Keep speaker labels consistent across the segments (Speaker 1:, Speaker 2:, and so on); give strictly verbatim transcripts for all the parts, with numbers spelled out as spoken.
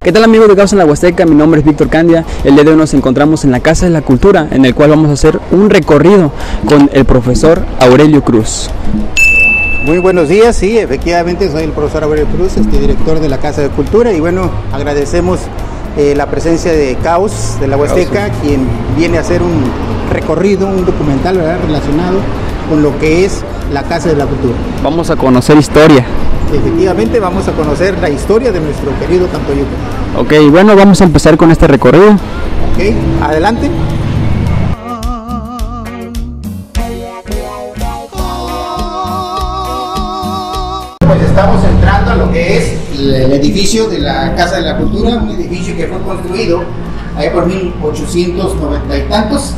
Speaker 1: ¿Qué tal, amigos de Caos en la Huasteca? Mi nombre es Víctor Candia. El día de hoy nos encontramos en la Casa de la Cultura, en el cual vamos a hacer un recorrido con el profesor Aurelio Cruz.
Speaker 2: Muy buenos días, sí, efectivamente soy el profesor Aurelio Cruz, este, director de la Casa de Cultura, y bueno, agradecemos eh, la presencia de Caos de la Huasteca, quien viene a hacer un recorrido, un documental, ¿verdad?, relacionado con lo que es la Casa de la Cultura.
Speaker 1: Vamos a conocer historia.
Speaker 2: Efectivamente, vamos a conocer la historia de nuestro querido Tantoyuca.
Speaker 1: Ok, bueno, vamos a empezar con este recorrido.
Speaker 2: Ok, adelante. Pues estamos entrando a lo que es el edificio de la Casa de la Cultura, un edificio que fue construido ahí por mil ochocientos noventa y tantos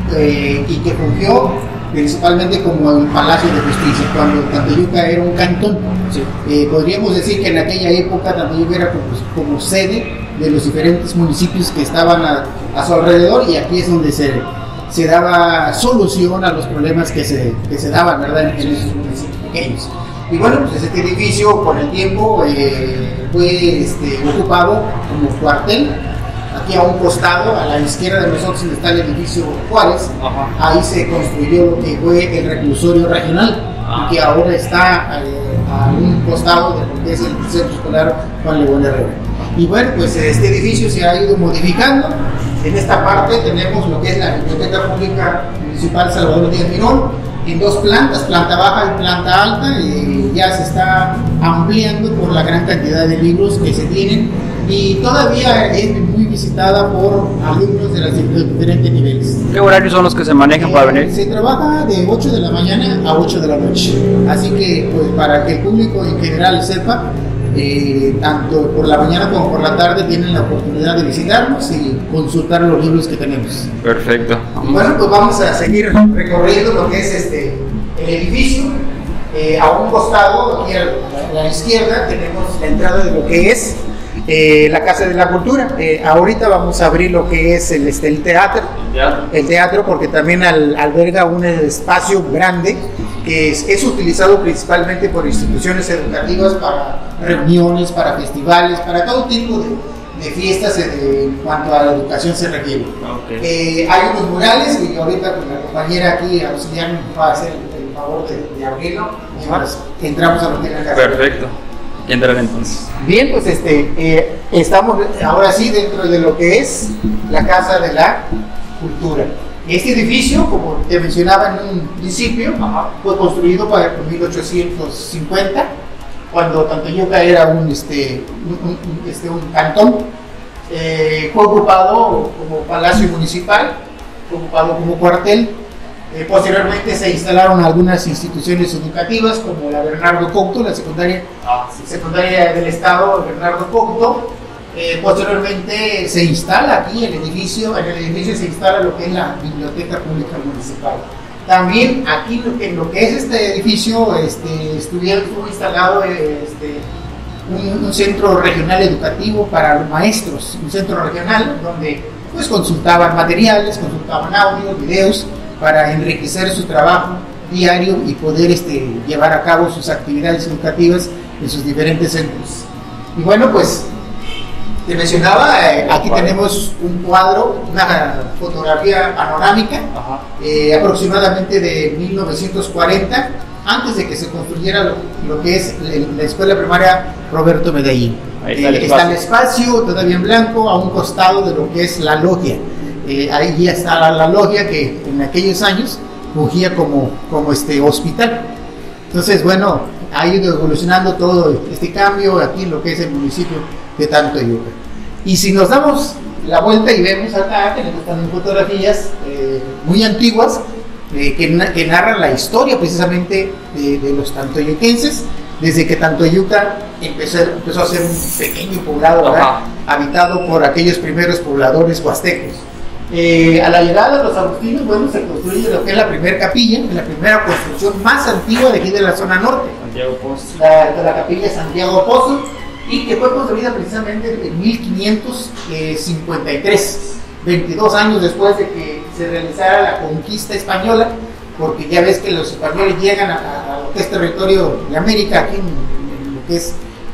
Speaker 2: eh, y que fungió principalmente como el Palacio de Justicia, cuando Tantoyuca era un cantón. Sí. Eh, podríamos decir que en aquella época Tantoyuca era como, como sede de los diferentes municipios que estaban a, a su alrededor, y aquí es donde se, se daba solución a los problemas que se, que se daban, ¿verdad?, en esos municipios pequeños. Y bueno, pues este edificio con el tiempo eh, fue este, ocupado como cuartel. Aquí a un costado, a la izquierda de nosotros, está el edificio Juárez. Ajá. Ahí se construyó lo que fue el reclusorio regional, ajá, y que ahora está eh, a un costado de lo que es el centro escolar Juan León Herrera. Y bueno, pues este edificio se ha ido modificando. En esta parte tenemos lo que es la Biblioteca Pública Municipal Salvador Díaz Mirón, en dos plantas, planta baja y planta alta, y ya se está ampliando por la gran cantidad de libros que se tienen, y todavía es muy visitada por alumnos de, las, de los diferentes niveles.
Speaker 1: ¿Qué horarios son los que se manejan eh, para venir?
Speaker 2: Se trabaja de ocho de la mañana a ocho de la noche, así que pues para que el público en general sepa, eh, tanto por la mañana como por la tarde tienen la oportunidad de visitarnos y consultar los libros que tenemos.
Speaker 1: Perfecto.
Speaker 2: Bueno, pues vamos a seguir recorriendo lo que es este el edificio. Eh, a un costado, aquí a la, a la izquierda, tenemos la entrada de lo que es eh, la Casa de la Cultura. Eh, ahorita vamos a abrir lo que es el, este, el teatro, ¿ya? El teatro, porque también al, alberga un espacio grande que es, es utilizado principalmente por instituciones educativas para reuniones, para festivales, para todo tipo de, de fiestas de, en cuanto a la educación se refiere. Okay. Eh, hay unos murales, y ahorita pues, la compañera aquí auxiliar nos va a hacer el favor de, de abrirlo, y pues, entramos a lo que es la casa.
Speaker 1: Perfecto. Y entrar entonces.
Speaker 2: Bien, pues este, eh, estamos ahora sí dentro de lo que es la Casa de la Cultura. Este edificio, como te mencionaba en un principio, ajá, fue construido para mil ochocientos cincuenta, cuando Tantoyuca era un, este, un, un, este, un cantón. Eh, fue ocupado como palacio municipal, fue ocupado como cuartel. Eh, posteriormente se instalaron algunas instituciones educativas, como la Bernardo Couto, la secundaria, ah, sí. secundaria del Estado Bernardo Couto. Eh, posteriormente se instala aquí el edificio, en el edificio se instala lo que es la Biblioteca Pública Municipal. También aquí en lo que es este edificio este, estuvieron, estuvo instalado este, un, un centro regional educativo para los maestros, un centro regional donde pues consultaban materiales, consultaban audios, videos, para enriquecer su trabajo diario y poder este, llevar a cabo sus actividades educativas en sus diferentes centros. Y bueno, pues te mencionaba, eh, aquí tenemos un cuadro, una fotografía panorámica, eh, aproximadamente de mil novecientos cuarenta, antes de que se construyera lo, lo que es la escuela primaria Roberto Medellín. Ahí está, el eh, está el espacio todavía en blanco a un costado de lo que es la logia. Eh, ahí ya está la, la logia que en aquellos años fungía como, como este hospital. Entonces, bueno, ha ido evolucionando todo este cambio aquí en lo que es el municipio de Tantoyuca. Y si nos damos la vuelta y vemos acá, tenemos también fotografías eh, muy antiguas eh, que, que narran la historia precisamente de, de los tantoyuquenses, desde que Tantoyuca empezó, empezó a ser un pequeño poblado, ¿verdad?, habitado por aquellos primeros pobladores huastecos. Eh, a la llegada de los agustinos, bueno, se construye lo que es la primera capilla, la primera construcción más antigua de aquí de la zona norte,
Speaker 1: Santiago Pozo.
Speaker 2: La, de la capilla Santiago Pozo, y que fue construida precisamente en mil quinientos cincuenta y tres, veintidós años después de que se realizara la conquista española, porque ya ves que los españoles llegan a, a lo que es territorio de América, aquí en, en lo que es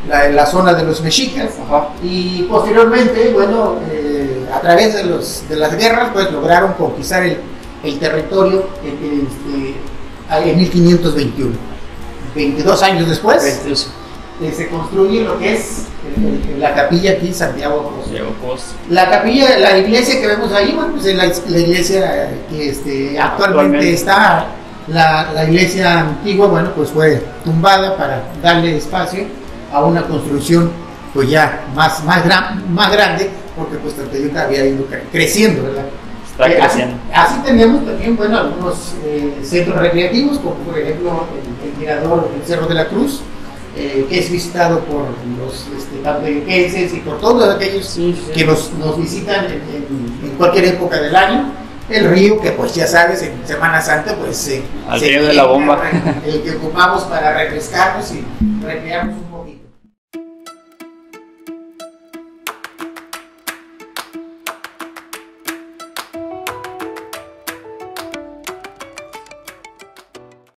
Speaker 2: la, la zona de los mexicas. Ajá. Y posteriormente, bueno, eh, a través de, los, de las guerras, pues lograron conquistar el, el territorio este, en mil quinientos veintiuno. veintidós años después, veintidós. Eh, se construye lo que es eh, la capilla aquí en Santiago Apóstol. La capilla, la iglesia que vemos ahí, bueno, pues es la, la iglesia que este, actualmente, actualmente está, la, la iglesia antigua, bueno, pues fue tumbada para darle espacio a una construcción pues ya más, más, gran, más grande, porque pues Tlatelolco había ido creciendo, ¿verdad?
Speaker 3: Está eh, creciendo.
Speaker 2: Así, así tenemos también, bueno, algunos eh, centros recreativos, como por ejemplo el, el mirador del Cerro de la Cruz, eh, que es visitado por los este, tlatelolquenses y por todos aquellos sí, sí. que nos, nos visitan en, en, en cualquier época del año. El río, que pues ya sabes, en Semana Santa, pues eh,
Speaker 3: al río de la Bomba,
Speaker 2: el que ocupamos para refrescarnos y recrearnos.